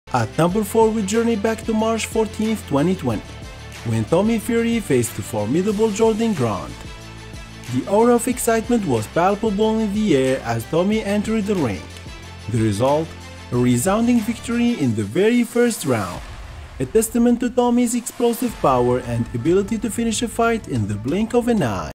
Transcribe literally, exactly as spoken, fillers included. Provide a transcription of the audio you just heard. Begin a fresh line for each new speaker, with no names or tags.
At number four, we journey back to March fourteenth, twenty twenty, when Tommy Fury faced the formidable Jordan Grant. The aura of excitement was palpable in the air as Tommy entered the ring. The result? A resounding victory in the very first round, a testament to Tommy's explosive power and ability to finish a fight in the blink of an eye.